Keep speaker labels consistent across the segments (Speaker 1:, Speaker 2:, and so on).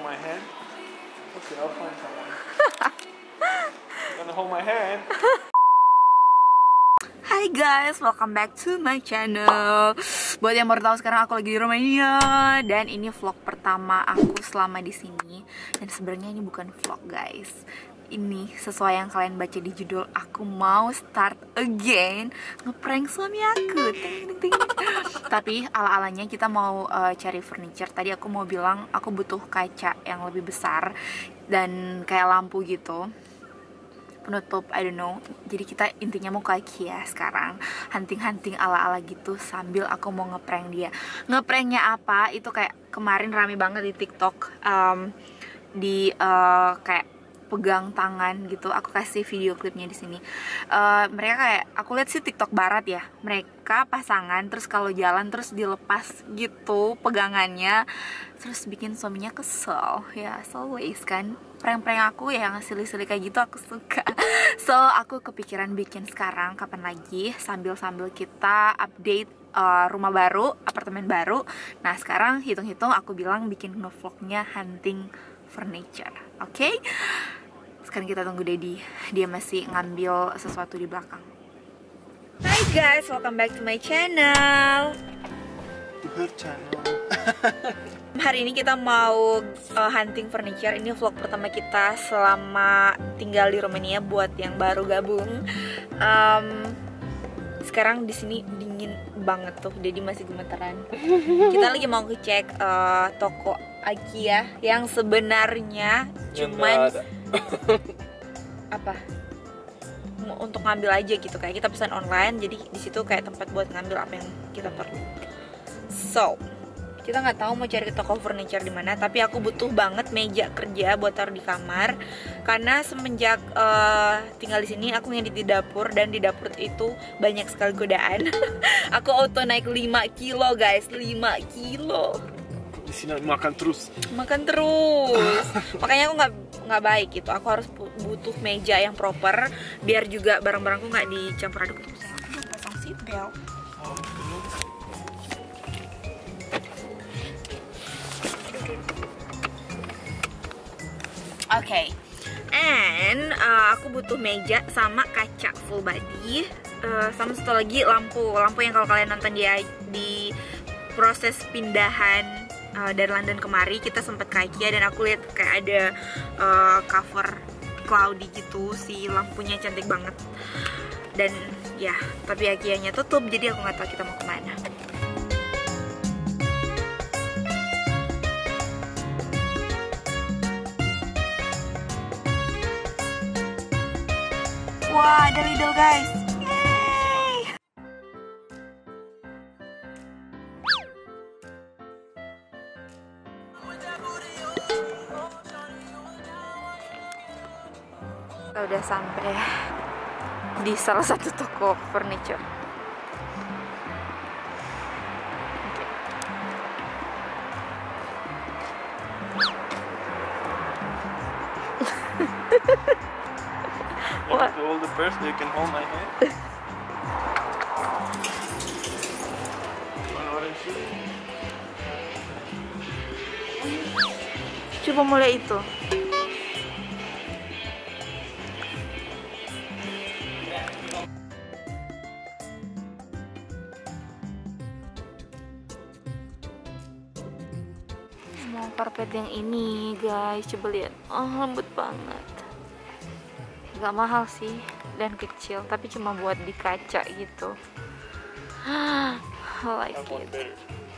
Speaker 1: my hand? Okay, I'll find someone. You wanna hold my hand?
Speaker 2: Hai guys, welcome back to my channel. Buat yang baru tahu, sekarang aku lagi di Romania dan ini vlog pertama aku selama di sini. Dan sebenarnya ini bukan vlog guys. Ini sesuai yang kalian baca di judul, aku mau start again ngeprank suami aku. Ting, ting, ting. Tapi ala-alanya kita mau cari furniture. Tadi aku mau bilang aku butuh kaca yang lebih besar dan kayak lampu gitu, penutup, I don't know. Jadi kita intinya mau ke IKEA sekarang, hunting-hunting ala-ala gitu sambil aku mau ngeprank dia. Ngepranknya apa? Itu kayak kemarin rame banget di TikTok, kayak pegang tangan gitu. Aku kasih video klipnya di sini. Mereka kayak aku lihat sih TikTok barat ya. Mereka pasangan terus kalau jalan terus dilepas gitu pegangannya, terus bikin suaminya kesel. Ya, as always kan. Prank-prank aku ya yang silly-silly kayak gitu aku suka. So, aku kepikiran bikin sekarang, kapan lagi, sambil-sambil kita update rumah baru, apartemen baru. Nah, sekarang hitung-hitung aku bilang bikin ngevlognya hunting furniture. Oke? Sekarang kita tunggu Daddy. Dia masih ngambil sesuatu di belakang. Hai guys, welcome back to my channel.
Speaker 1: To her channel.
Speaker 2: Hari ini kita mau hunting furniture. Ini vlog pertama kita selama tinggal di Romania buat yang baru gabung. Sekarang di sini dingin banget tuh, Daddy masih gemeteran. Kita lagi mau ngecek toko IKEA yang sebenarnya cuman apa? Untuk ngambil aja gitu, kayak kita pesan online. Jadi di situ kayak tempat buat ngambil apa yang kita perlu. So, kita nggak tahu mau cari toko furniture di mana, tapi aku butuh banget meja kerja buat taruh di kamar karena semenjak tinggal di sini aku ngedit di dapur dan di dapur itu banyak sekali godaan. Aku auto naik 5 kilo guys, 5 kilo.
Speaker 1: Di sini makan terus.
Speaker 2: Makanya aku nggak baik gitu. Aku harus butuh meja yang proper biar juga barang-barangku nggak dicampur aduk. Sayang, aku belum pasang seat belt. Oke, and aku butuh meja sama kaca full body, sama satu lagi lampu yang kalau kalian nonton di proses pindahan dari London kemari, kita sempat ke IKEA dan aku lihat kayak ada cover cloudy gitu, si lampunya cantik banget. Dan ya, tapi IKEA-nya tutup, jadi aku nggak tahu kita mau kemana. Wah, ada Lidl guys. Yeay. Kita udah sampai di salah satu toko furniture.
Speaker 1: What? To hold the purse, you can hold my hand.
Speaker 2: Coba mulai itu. Mau karpet yang ini guys, coba lihat. Oh, lembut banget. Gak mahal sih dan kecil, tapi cuma buat di kaca gitu. I like it.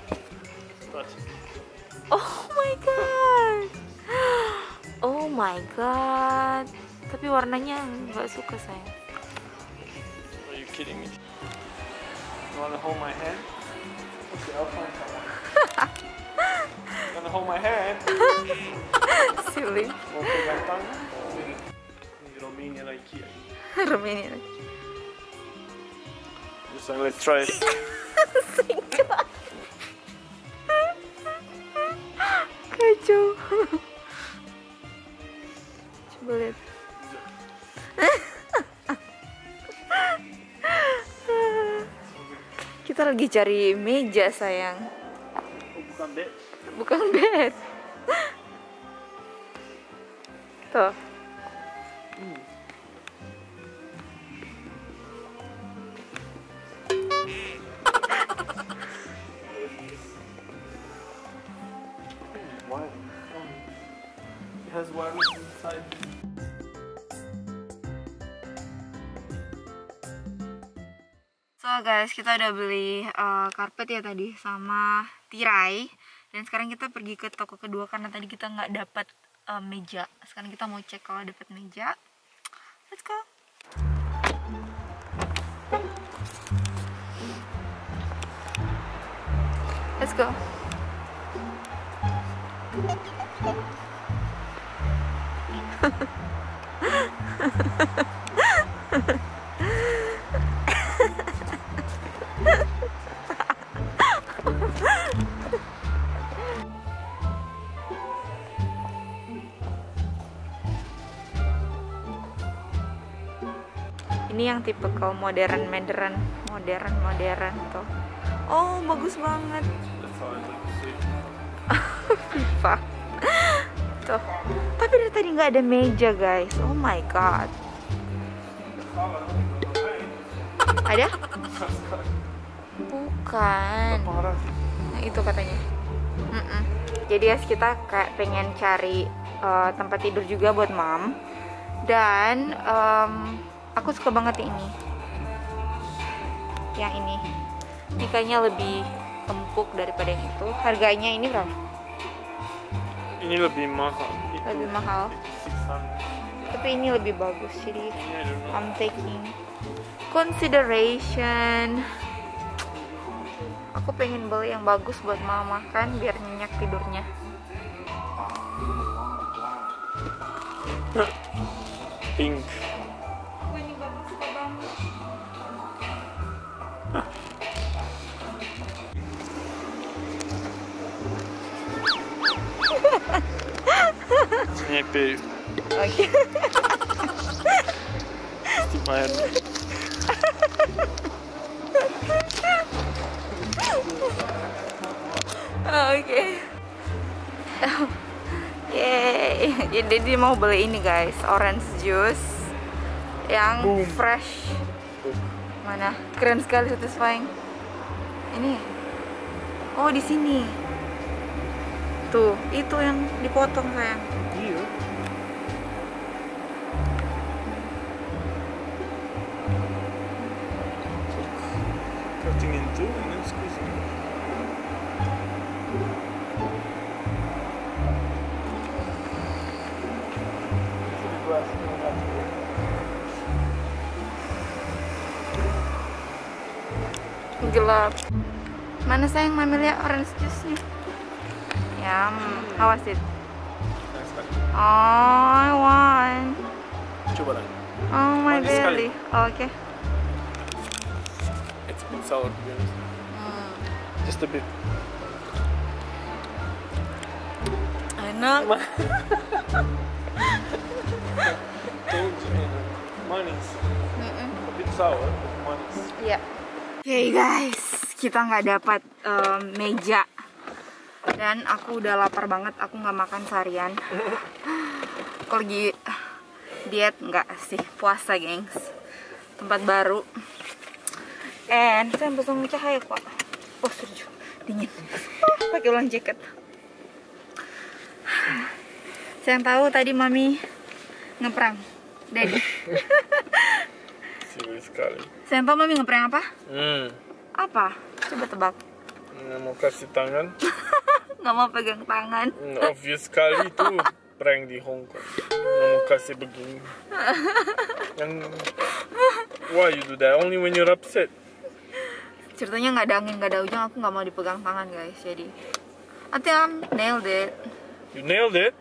Speaker 2: Oh my god. Oh my god. Tapi warnanya nggak suka saya.
Speaker 1: Are you kidding me? You wanna hold my hand? Okay, I'll find someone. You wanna hold my hand?
Speaker 2: Silly.
Speaker 1: Mau pegang tangan? Romania IKEA.
Speaker 2: Romania.
Speaker 1: Just let's try it.
Speaker 2: Kacau. Coba lihat. Kita lagi cari meja sayang.
Speaker 1: Bukan bed.
Speaker 2: Bukan bed. Tuh.
Speaker 1: It has wireless inside.
Speaker 2: So guys, kita udah beli karpet ya tadi sama tirai, dan sekarang kita pergi ke toko kedua karena tadi kita nggak dapat meja. Sekarang kita mau cek kalau dapat meja. Let's go. Let's go. Ini yang tipikal modern tuh. Oh, bagus banget.
Speaker 1: That's how I like to see.
Speaker 2: FIFA. Tuh. Tapi dari tadi nggak ada meja, guys. Oh my god. Ada? Bukan. Nah, itu katanya. Jadi guys, kita kayak pengen cari tempat tidur juga buat mom. Dan aku suka banget ini. Yang ini. Ini kayaknya lebih empuk daripada yang itu. Harganya ini berapa?
Speaker 1: Ini lebih mahal.
Speaker 2: Lebih mahal.
Speaker 1: Itu 600.
Speaker 2: Tapi ini lebih bagus. Jadi
Speaker 1: I don't know.
Speaker 2: I'm taking consideration. Aku pengen beli yang bagus buat mama kan, biar nyenyak tidurnya.
Speaker 1: Pink.
Speaker 2: Ini bagus banget.
Speaker 1: Nyepe.
Speaker 2: Oke.
Speaker 1: Lumayan.
Speaker 2: Oke. Yeay. Jadi dia mau beli ini guys, orange juice yang fresh. Mana? Keren sekali, satisfying. Ini. Oh, di sini. Tuh, itu yang dipotong sayang.
Speaker 1: Iya. Cutting in two and then squeezing.
Speaker 2: Gelap. Mana sayang, mami lihat orange juice-nya. Yum. How was it?
Speaker 1: Nice kali.
Speaker 2: Oh, I want.
Speaker 1: Coba lagi.
Speaker 2: Oh my
Speaker 1: Manis sekali.
Speaker 2: belly. Oke.
Speaker 1: It's a bit sour to be honest. Just a bit.
Speaker 2: Enak.
Speaker 1: Told you. Manis. A bit sour, but manis.
Speaker 2: Iya. Oke guys, kita nggak dapat meja. Dan aku udah lapar banget, aku nggak makan seharian. Aku lagi diet, nggak sih, puasa gengs. Tempat baru. And saya pesan cahaya kok. Oh sejuk, dingin. Pakai ulang jaket. Saya tahu tadi mami ngeprang Daddy.
Speaker 1: Silly sekali.
Speaker 2: Saya tahu mami ngeprang apa? Apa? Coba tebak.
Speaker 1: Nggak mau kasih tangan.
Speaker 2: Nggak mau pegang tangan.
Speaker 1: Obvious sekali itu prank di Hong Kong. Nggak mau kasih begini. Yang why you do that? Only when you're upset.
Speaker 2: Ceritanya nggak ada angin, nggak ada hujan, aku nggak mau dipegang tangan guys. Jadi I think I nailed it.
Speaker 1: You nailed it.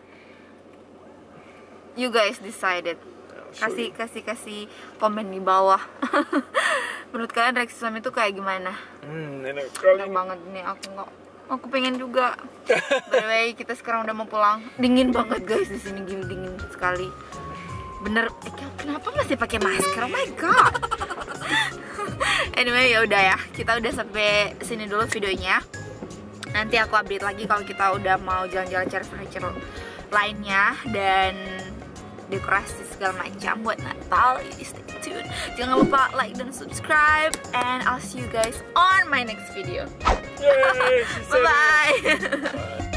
Speaker 2: You guys decided. Kasih komen di bawah. Menurut kalian reaksi suami itu kayak gimana?
Speaker 1: Enak sekali.
Speaker 2: Enak banget nih, aku pengen juga. By the way, kita sekarang udah mau pulang. Dingin banget guys di sini, dingin sekali. Bener, kenapa masih pakai masker? Oh my god. Anyway, ya udah ya, kita udah sampai sini dulu videonya. Nanti aku update lagi kalau kita udah mau jalan-jalan cari furniture lainnya. Dan dekorasi segala macam buat Natal. Jadi stay tune. Jangan lupa like dan subscribe, and I'll see you guys on my next video.
Speaker 1: Yay, she said it.
Speaker 2: Bye bye.
Speaker 1: Bye.